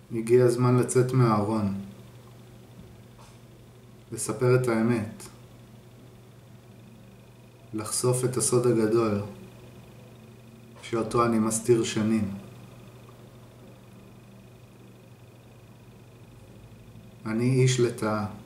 הגיע הזמן לצאת מהארון, לספר את האמת, לחשוף את הסוד הגדול שאותו אני מסתיר שנים. אני איש לטאה.